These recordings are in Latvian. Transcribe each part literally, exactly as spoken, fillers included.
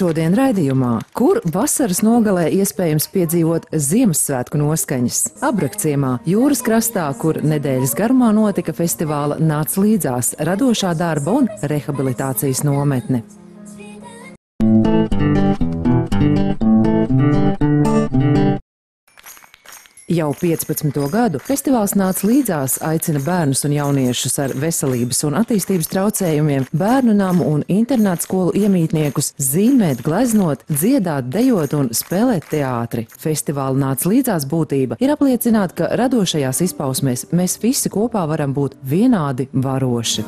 Šodien raidījumā, kur vasaras nogalē iespējams piedzīvot Ziemassvētku noskaņas. Abrakciemā, jūras krastā, kur nedēļas garumā notika festivāla Nāc līdzās radošā darba un rehabilitācijas nometne. Jau piecpadsmito gadu festivāls Nāc līdzās aicina bērnus un jauniešus ar veselības un attīstības traucējumiem, bērnu namu un internātu skolu iemītniekus zīmēt, gleznot, dziedāt, dejot un spēlēt teātri. Festivāla Nāc līdzās būtība ir apliecināt, ka radošajās izpausmēs mēs visi kopā varam būt vienādi varoši.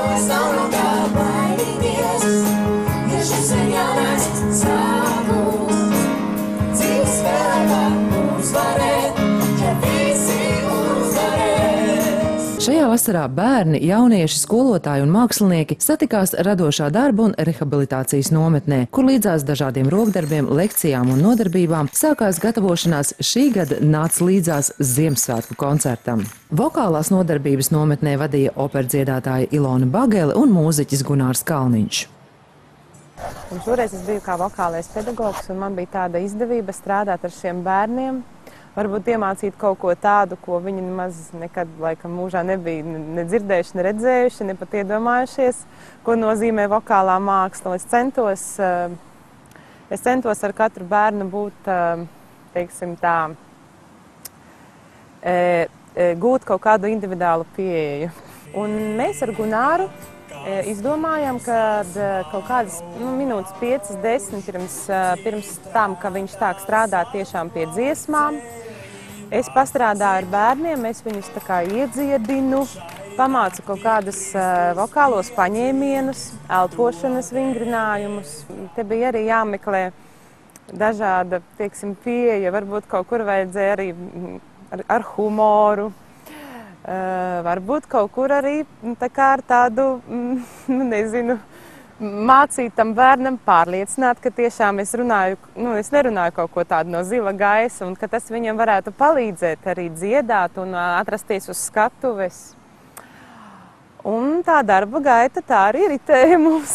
Šajā vasarā bērni, jaunieši, skolotāji un mākslinieki satikās radošā darba un rehabilitācijas nometnē, kur līdzās dažādiem rokdarbiem, lekcijām un nodarbībām sākās gatavošanās šī gada Nāc līdzās Ziemassvētku koncertam. Vokālās nodarbības nometnē vadīja operdziedātāja Ilona Bagele un mūziķis Gunārs Kalniņš. Un šoreiz es biju kā vokālais pedagogs, un man bija tāda izdevība strādāt ar šiem bērniem. Varbūt iemācīt kaut ko tādu, ko viņi nemaz nekad laikam mūžā nebija ne dzirdējuši, ne redzējuši, ne pat iedomājušies, ko nozīmē vokālā māksla. Es centos, es centos ar katru bērnu būt, teiksim tā, gūt kaut kādu individuālu pieeju. Un mēs ar Gunāru izdomājām, ka kaut kādas nu, minūtes piecas, desmit pirms, pirms tam, ka viņš sāk strādāt tiešām pie dziesmām, es pastrādāju ar bērniem, es viņus tā kā iedziedinu, pamācu kaut kādus uh, vokālos paņēmienus, elpošanas vingrinājumus. Te bija arī jāmeklē dažāda, teiksim, pieeja, varbūt kaut kur vajadzēja arī ar, ar humoru. Uh, varbūt kaut kur arī tā kā ar tādu, mm, nezinu, mācīt tam bērnam pārliecināt, ka tiešām es runāju, nu, es nerunāju kaut ko tādu no zila gaisa un ka tas viņam varētu palīdzēt arī dziedāt un atrasties uz skatuves. Un tā darba gaita tā arī ritēja mums.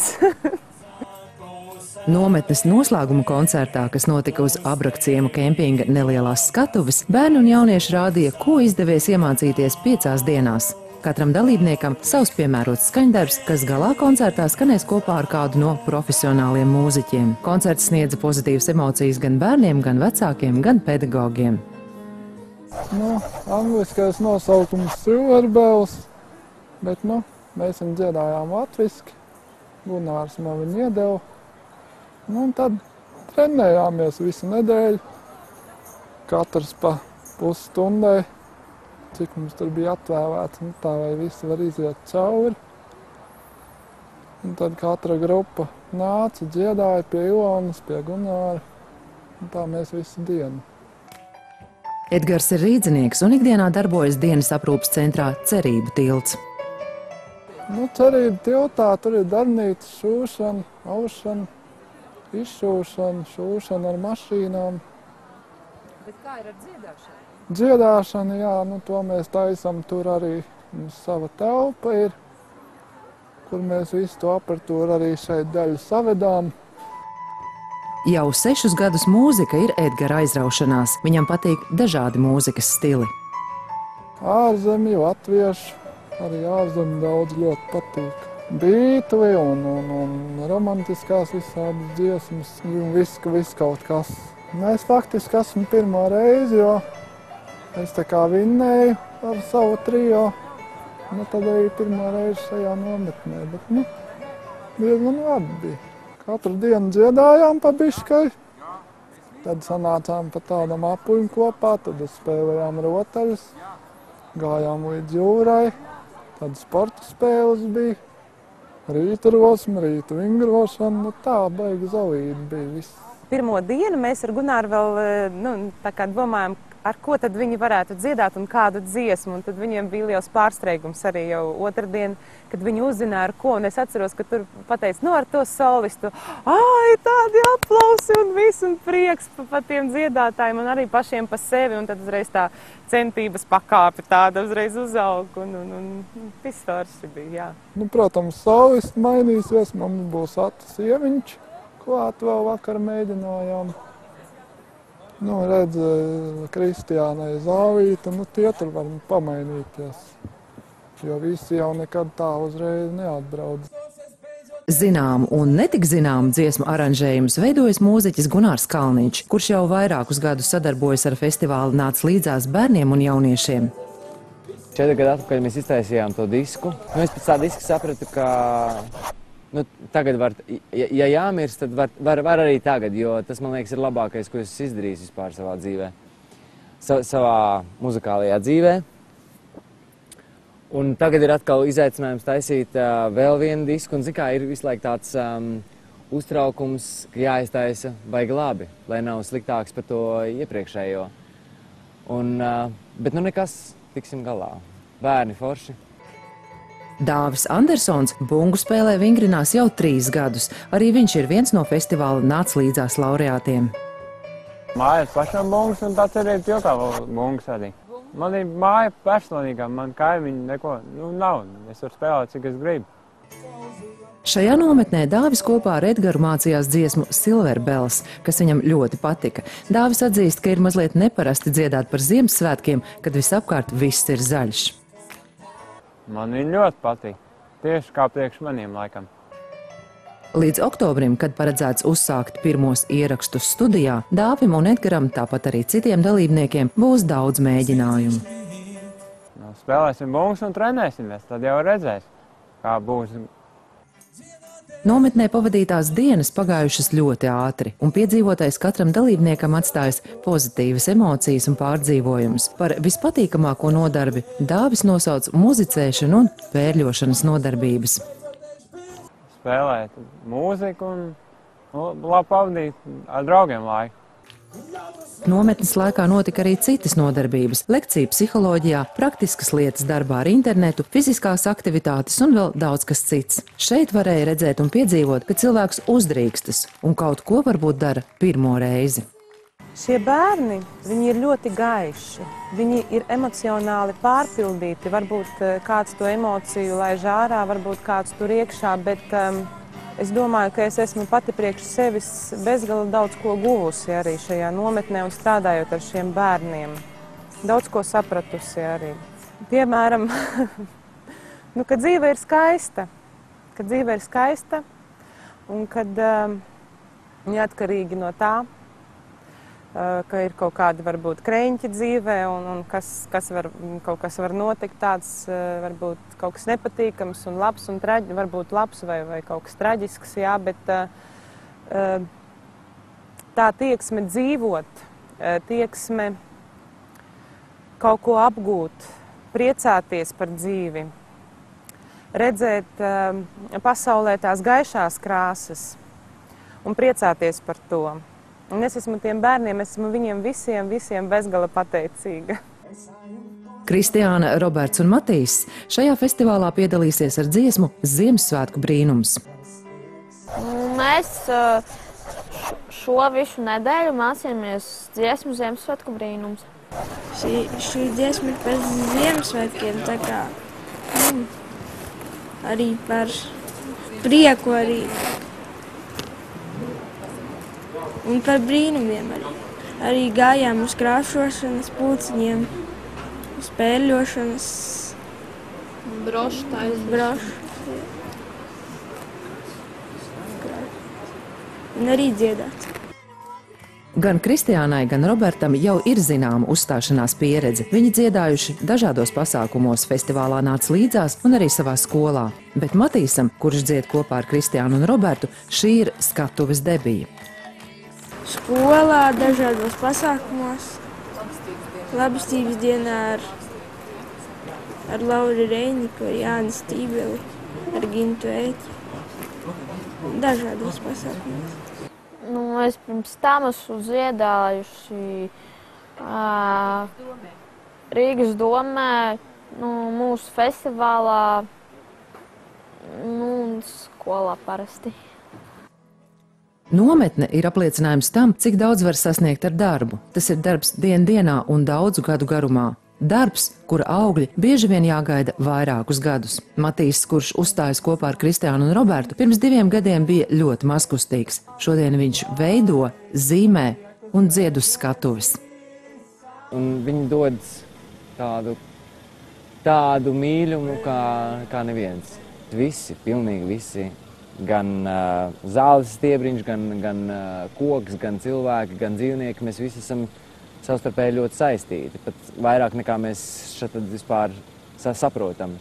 Nometnes noslēguma koncertā, kas notika uz Abrakciemu kempinga nelielās skatuves, bērni un jaunieši rādīja, ko izdevies iemācīties piecās dienās. Katram dalībniekam savs piemērots skaņdarbs, kas galā koncertā skanēs kopā ar kādu no profesionāliem mūziķiem. Koncerts sniedza pozitīvas emocijas gan bērniem, gan vecākiem, gan pedagogiem. Nu, angliskais nosaukums Silver Bells, bet, nu, mēs viņu dziedājām latviski, Gunārs man viņu iedeva. Nu, un tad trenējāmies visu nedēļu, katrs pa pusstundai, cik mums tur bija atvēlēts, nu, tā vai visi var iziet cauri. Un tad katra grupa nāca, dziedāja pie Ilonas, pie Gunāra, un tā mēs visu dienu. Edgars ir rīdzinieks un ikdienā darbojas dienas aprūpas centrā Cerību tilts. Nu, Cerību tiltā tur ir darbnīca, šūšana, aušana, izšūšana, šūšana ar mašīnām. Bet kā ir ar dziedāšanu? Dziedāšana, jā, nu to mēs taisam, tur arī mums sava telpa ir, kur mēs visu to aparatūru arī šeit daļu savedām. Jau sešus gadus mūzika ir Edgara aizraušanās. Viņam patīk dažādi mūzikas stili. Ārzemju, latviešu, arī ārzemju daudz ļoti patīk. Bītli un, un, un romantiskās visādas dziesmas, un viss, viss kaut kas. Mēs faktiski esam pirmā reize, jo es tā kā vinnēju ar savu trio, nu tad arī pirmā reize šajā nometnē, bet, nu, diezgan labi bija. Katru dienu dziedājām pa biškai, tad sanācām pa tādam apuļu kopā, tad spēlējām rotaļas, gājām līdz jūrai, tad sporta spēles bija, rīta rosme, rīta vingrošana, nu tā baigi zalīti bija viss. Pirmo dienu mēs ar Gunāru vēl, nu, tā kā domājam, ar ko tad viņi varētu dziedāt un kādu dziesmu, un tad viņiem bija liels pārsteigums arī jau otrdien, kad viņi uzzināja ar ko, un es atceros, ka tur pateica, nu ar to solistu, ai, tādi aplausi un viss, un prieks pa, pa tiem dziedātājiem, un arī pašiem pa sevi, un tad uzreiz tā centības pakāpe tāda uzreiz uzaug, un, un, un viss forši bija, jā. Nu, protams, solisti mainīsies, mums būs Atas Ieviņš, Klāt vēl vakar mēģinājām. Nu, redz, Kristiānai Zāvīta, nu tie tur var pamainīties, jo visi jau nekad tā uzreiz neatbrauc. Zinām un netik zinām dziesmu aranžējumus veidojas mūziķis Gunārs Kalniņš, kurš jau vairākus gadus sadarbojas ar festivālu Nāc līdzās bērniem un jauniešiem. Četri gadu atpakaļ mēs iztaisījām to disku. Nu, es pēc tā diska sapratu, ka nu, tagad var, ja, ja jāmirst, tad var, var, var arī tagad, jo tas, man liekas, ir labākais, ko es izdarīju vispār savā dzīvē, Sa, savā muzikālajā dzīvē. Un tagad ir atkal izaicinājums taisīt uh, vēl vienu disku, un, zin kā, ir visu laiku tāds um, uztraukums, ka jāiztaisa baigi labi, lai nav sliktāks par to iepriekšējo. Un, uh, bet nu nekas, tiksim galā. Bērni forši. Dāvis Andersons bungu spēlē vingrinās jau trīs gadus. Arī viņš ir viens no festivāla Nāc līdzās laureātiem. Mājas pašam bungas, un tāds arī piltā vēl bungas arī. Man ir māja personīgā, man kaimiņi neko, nu nav. Es varu spēlēt, cik es gribu. Šajā nometnē Dāvis kopā ar Edgaru mācījās dziesmu Silver Bells, kas viņam ļoti patika. Dāvis atzīst, ka ir mazliet neparasti dziedāt par Ziemassvētkiem, kad visapkārt viss ir zaļš. Man viņa ļoti patīk. Tieši kā priekš maniem laikam. Līdz oktobrim, kad paredzēts uzsākt pirmos ierakstus studijā, Dāvim un Edgaram, tāpat arī citiem dalībniekiem, būs daudz mēģinājumu. Nu, spēlēsim bungas un trenēsimies, tad jau redzēs, kā būs. Nometnē pavadītās dienas pagājušas ļoti ātri, un piedzīvotais katram dalībniekam atstājas pozitīvas emocijas un pārdzīvojumus. Par vispatīkamāko nodarbi Dāvis nosauc muzicēšanu un pērļošanas nodarbības. Spēlēt mūziku un nu, labi pavadīt ar draugiem laiku. Nometnes laikā notika arī citas nodarbības – lekcija psiholoģijā, praktiskas lietas darbā ar internetu, fiziskās aktivitātes un vēl daudz kas cits. Šeit varēja redzēt un piedzīvot, ka cilvēks uzdrīkstas un kaut ko varbūt dara pirmo reizi. Šie bērni, viņi ir ļoti gaiši, viņi ir emocionāli pārpildīti, varbūt kāds to emociju laiž ārā, varbūt kāds tur iekšā, bet um, es domāju, ka es esmu pati priekš sevis bezgala daudz ko guvusi arī šajā nometnē un strādājot ar šiem bērniem. Daudz ko sapratusi arī. Piemēram, nu, ka dzīve ir skaista, ka dzīve ir skaista un kad um, neatkarīgi no tā, ka ir kaut kādi varbūt kreņķi dzīvē un, un kas, kas var, kaut kas var notikt tāds, varbūt kaut kas nepatīkams un labs un traģi, varbūt labs vai, vai kaut kas traģisks, jā, bet tā tieksme dzīvot, tieksme kaut ko apgūt, priecāties par dzīvi, redzēt pasaulē tās gaišās krāsas un priecāties par to. Un es esmu tiem bērniem, esmu viņiem visiem, visiem bezgala pateicīga. Kristiāna, Roberts un Matīs šajā festivālā piedalīsies ar dziesmu Ziemassvētku brīnums. Mēs šo visu nedēļu mācījāmies dziesmu Ziemassvētku brīnums. Šī, šī dziesma ir pēc Ziemassvētkiem, tā kā mm, arī par prieku arī. Un par brīnumiem arī. Arī gājām uz krāšošanas pulciņiem, uz pērļošanas brošu taisīšanu. Brošu. Un arī dziedāt. Gan Kristiānai, gan Robertam jau ir zināma uzstāšanās pieredze. Viņi dziedājuši dažādos pasākumos, festivālā Nāc līdzās un arī savā skolā. Bet Matīsam, kurš dzied kopā ar Kristiānu un Robertu, šī ir skatuves debija. Skolā, dažādos pasākumos, labestības dienā ar, ar Lauri Reiniku, ar Jāni Stībeli, ar Gintu Ēķi. Dažādos pasākumos. Nu, es pirms tam esmu dziedājuši uh, Rīgas domē, nu, mūsu festivālā, nu, un skolā parasti. Nometne ir apliecinājums tam, cik daudz var sasniegt ar darbu. Tas ir darbs dien dienā un daudzu gadu garumā. Darbs, kura augļi bieži vien jāgaida vairākus gadus. Matīs, kurš uzstājas kopā ar Kristiānu un Robertu, pirms diviem gadiem bija ļoti mazkustīgs. Šodien viņš veido, zīmē un dzied uz skatuves. Un viņi dod tādu, tādu mīļumu kā, kā neviens. Visi, pilnīgi visi. Gan uh, zāles stiebriņš, gan, gan uh, koks, gan cilvēki, gan dzīvnieki. Mēs visi esam savstarpēji ļoti saistīti. Pat vairāk nekā mēs šeit vispār saprotam.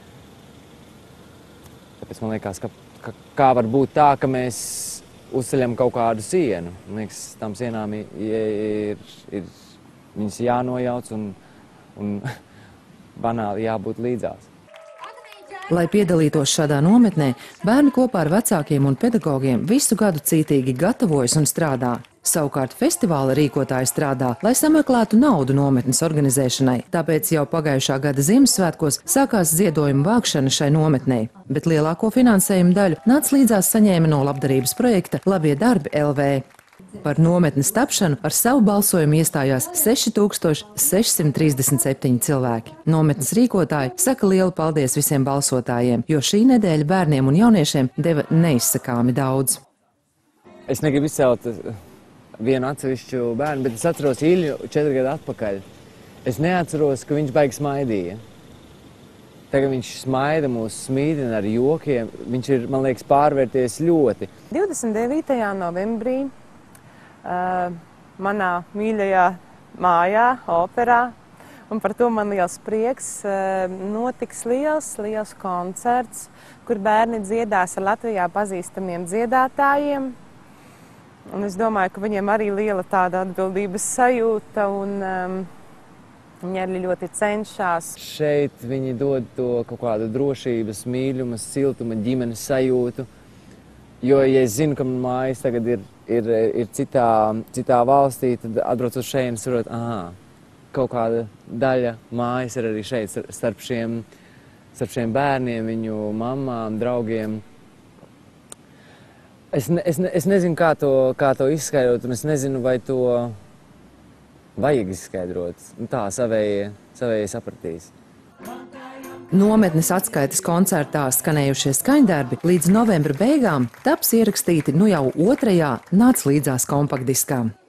Tāpēc man liekas, ka, ka kā var būt tā, ka mēs uzceļam kaut kādu sienu. Man liekas, tam sienām ir, ir, ir viņas jānojauc un, un banāli jābūt līdzās. Lai piedalītos šādā nometnē, bērni kopā ar vecākiem un pedagogiem visu gadu cītīgi gatavojas un strādā. Savukārt festivāla rīkotāji strādā, lai sameklētu naudu nometnes organizēšanai. Tāpēc jau pagājušā gada Ziemassvētkos sākās ziedojuma vākšana šai nometnei, bet lielāko finansējumu daļu nāca līdzās saņēma no labdarības projekta Labie darbi L V. Par nometnes tapšanu ar savu balsojumu iestājās seši tūkstoši seši simti trīsdesmit septiņi cilvēki. Nometnes rīkotāji saka lielu paldies visiem balsotājiem, jo šī nedēļa bērniem un jauniešiem deva neizsakāmi daudz. Es negribu izcelt vienu atsevišķu bērnu, bet es atceros Ilju četri gadu atpakaļ. Es neatceros, ka viņš baigi smaidīja. Tagad viņš smaida mūs, smīdina ar jokiem. Viņš ir, man liekas, pārvērties ļoti. divdesmit devītajā novembrī Uh, manā mīļajā mājā, operā, un par to man liels prieks, uh, notiks liels, liels koncerts, kur bērni dziedās ar Latvijā pazīstamiem dziedātājiem. Un es domāju, ka viņiem arī liela tāda atbildības sajūta, un um, viņi arī ļoti cenšas. Šeit viņi dod to kaut kādu drošības, mīļuma, siltuma, ģimenes sajūtu. Jo, ja es zinu, ka man mājas tagad ir, ir, ir citā, citā valstī, tad atbraucot šeit un saprot, aha, kaut kāda daļa mājas ir arī šeit starp šiem, starp šiem bērniem, viņu mamām, draugiem. Es, ne, es, ne, es nezinu, kā to, kā to izskaidrot, un es nezinu, vai to vajag izskaidrot. Tā savēji, savēji sapratīs. Nometnes atskaites koncertā skanējušie skaņdarbi līdz novembra beigām taps ierakstīti nu jau otrajā Nāc līdzās kompaktdiskā.